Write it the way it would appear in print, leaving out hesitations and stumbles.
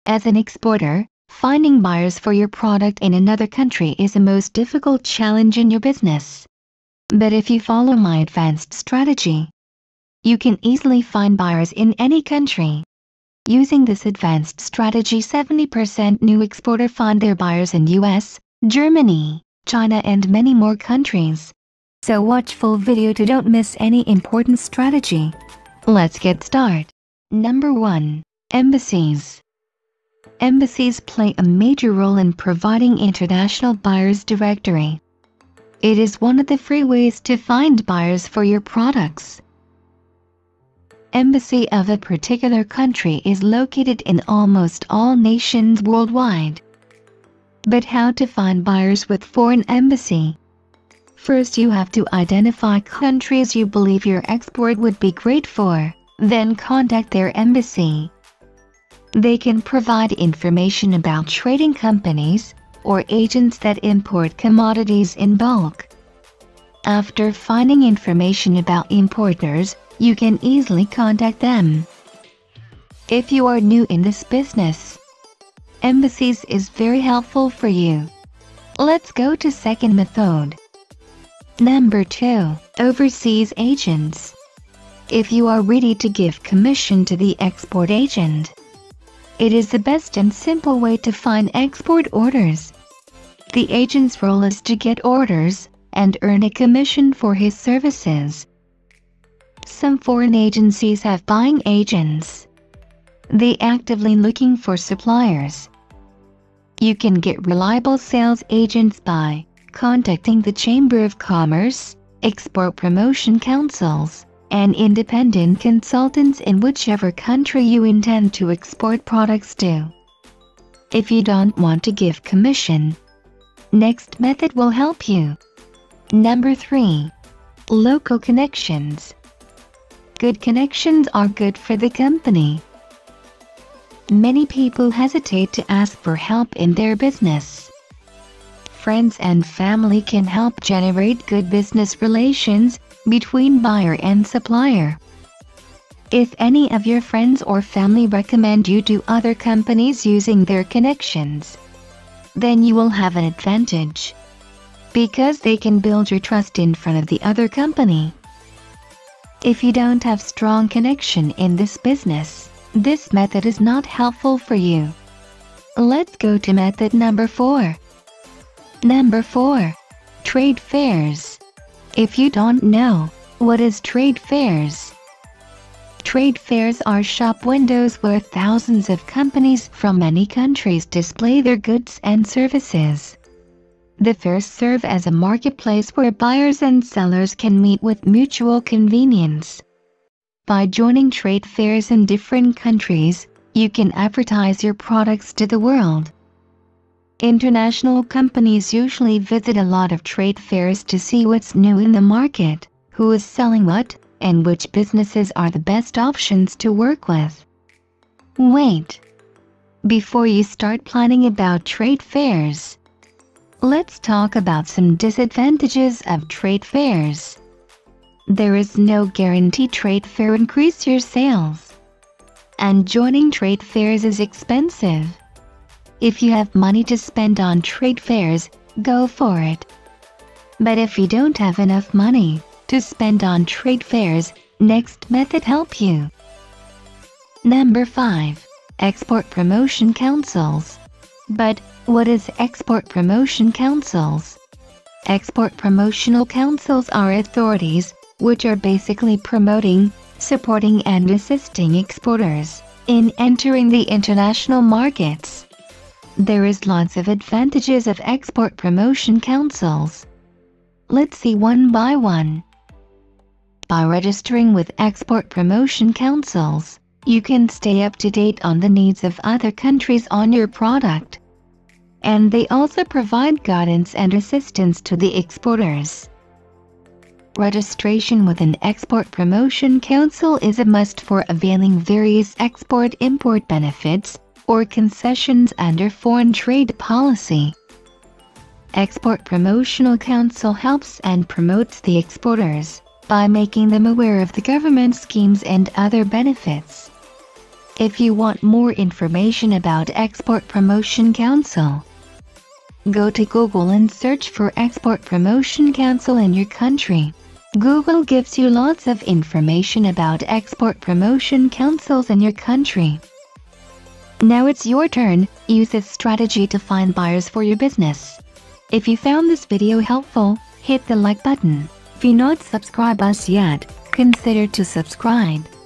As an exporter, finding buyers for your product in another country is the most difficult challenge in your business. But if you follow my advanced strategy, you can easily find buyers in any country. Using this advanced strategy, 70% new exporter find their buyers in US, Germany, China and many more countries. So watch full video to don't miss any important strategy. Let's get started. Number 1. Embassies. Embassies play a major role in providing international buyers directory. It is one of the free ways to find buyers for your products. Embassy of a particular country is located in almost all nations worldwide. But how to find buyers with foreign embassy? First, you have to identify countries you believe your export would be great for, then contact their embassy. They can provide information about trading companies or agents that import commodities in bulk. After finding information about importers, you can easily contact them. If you are new in this business, embassies is very helpful for you. Let's go to second method. Number 2. Overseas agents. If you are ready to give commission to the export agent, it is the best and simple way to find export orders. The agent's role is to get orders and earn a commission for his services. Some foreign agencies have buying agents. They actively looking for suppliers. You can get reliable sales agents by contacting the Chamber of Commerce, export promotion councils, and independent consultants in whichever country you intend to export products to. If you don't want to give commission, next method will help you. Number 3. Local connections. Good connections are good for the company. Many people hesitate to ask for help in their business. Friends and family can help generate good business relations between buyer and supplier. If any of your friends or family recommend you to other companies using their connections, then you will have an advantage, because they can build your trust in front of the other company. If you don't have strong connection in this business, this method is not helpful for you. Let's go to method number 4. Number 4. Trade fairs. If you don't know, what is trade fairs? Trade fairs are shop windows where thousands of companies from many countries display their goods and services. The fairs serve as a marketplace where buyers and sellers can meet with mutual convenience. By joining trade fairs in different countries, you can advertise your products to the world. International companies usually visit a lot of trade fairs to see what's new in the market, who is selling what, and which businesses are the best options to work with. Wait! Before you start planning about trade fairs, let's talk about some disadvantages of trade fairs. There is no guarantee trade fair increase your sales. And joining trade fairs is expensive. If you have money to spend on trade fairs, go for it. But if you don't have enough money to spend on trade fairs, next method help you. Number 5. Export promotion councils. But what is export promotion councils? Export promotional councils are authorities which are basically promoting, supporting and assisting exporters in entering the international markets. There is lots of advantages of export promotion councils. Let's see one by one. By registering with export promotion councils, you can stay up to date on the needs of other countries on your product. And they also provide guidance and assistance to the exporters. Registration with an export promotion council is a must for availing various export-import benefits or concessions under foreign trade policy. Export Promotional Council helps and promotes the exporters by making them aware of the government schemes and other benefits. If you want more information about Export Promotion Council, go to Google and search for Export Promotion Council in your country. Google gives you lots of information about export promotion councils in your country. Now it's your turn. Use this strategy to find buyers for your business. If you found this video helpful, hit the like button. If you not subscribe us yet, consider to subscribe.